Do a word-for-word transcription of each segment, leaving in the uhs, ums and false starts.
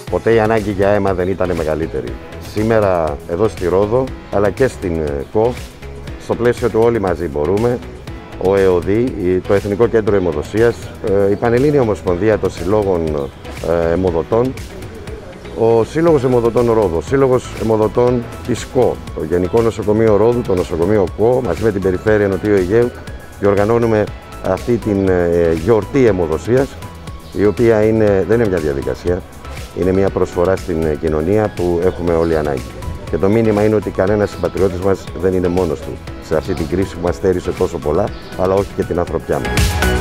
Ποτέ η ανάγκη για αίμα δεν ήταν μεγαλύτερη. Σήμερα εδώ στη Ρόδο, αλλά και στην ΚΟ, στο πλαίσιο του Όλοι Μαζί Μπορούμε, ο ΕΟΔΗ, το Εθνικό Κέντρο Αιμοδοσίας, η Πανελλήνια Ομοσπονδία των Συλλόγων Αιμοδοτών, ο Σύλλογος Αιμοδοτών Ρόδο, ο Σύλλογος Αιμοδοτών της ΚΟ, το Γενικό Νοσοκομείο Ρόδου, το Νοσοκομείο ΚΟ, μαζί με την Περιφέρεια Νοτιού Αιγαίου, διοργανώνουμε αυτή την γιορτή αιμοδοσίας, η οποία είναι, δεν είναι μια διαδικασία, είναι μια προσφορά στην κοινωνία που έχουμε όλοι ανάγκη. Και το μήνυμα είναι ότι κανένας συμπατριώτης μας δεν είναι μόνος του σε αυτή την κρίση που μας στέρισε τόσο πολλά, αλλά όχι και την ανθρωπιά μας.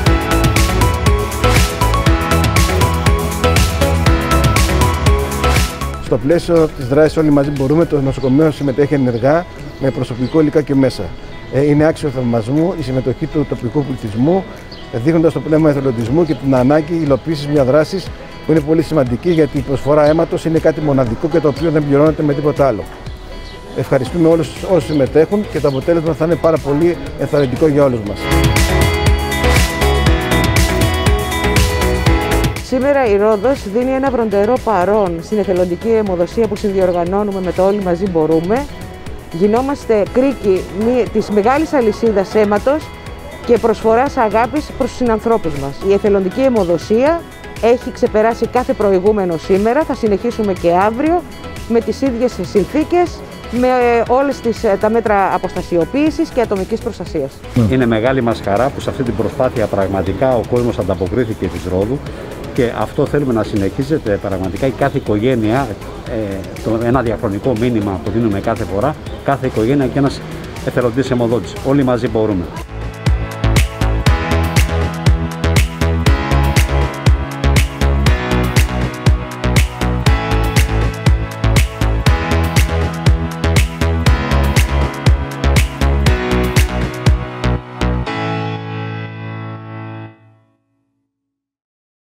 Στο πλαίσιο της δράσης Όλοι Μαζί Μπορούμε, το νοσοκομείο συμμετέχει ενεργά με προσωπικό, υλικά και μέσα. Είναι άξιο θαυμασμού η συμμετοχή του τοπικού πληθυσμού, δείχνοντας το πνεύμα εθελοντισμού και την ανάγκη υλοποίησης μια δράση που είναι πολύ σημαντική, γιατί η προσφορά αίματος είναι κάτι μοναδικό και το οποίο δεν πληρώνεται με τίποτα άλλο. Ευχαριστούμε όλους όσους συμμετέχουν και το αποτέλεσμα θα είναι πάρα πολύ ενθαρρυντικό για όλους μας. Σήμερα η Ρόδος δίνει ένα βροντερό παρόν στην εθελοντική αιμοδοσία που συνδιοργανώνουμε με το Όλοι Μαζί Μπορούμε. Γινόμαστε κρίκοι της μεγάλης αλυσίδας αίματος και προσφοράς αγάπης προς τους συνανθρώπους μας. Η εθελοντική αιμοδοσία έχει ξεπεράσει κάθε προηγούμενο σήμερα, θα συνεχίσουμε και αύριο με τις ίδιες συνθήκες, με όλες τις, τα μέτρα αποστασιοποίησης και ατομικής προστασίας. Είναι μεγάλη μας χαρά που σε αυτή την προσπάθεια πραγματικά ο κόσμος ανταποκρίθηκε της Ρόδου και αυτό θέλουμε να συνεχίζεται πραγματικά η κάθε οικογένεια, ε, το, ένα διαχρονικό μήνυμα που δίνουμε κάθε φορά, κάθε οικογένεια και ένας εθελοντής αιμοδότης. Όλοι μαζί μπορούμε.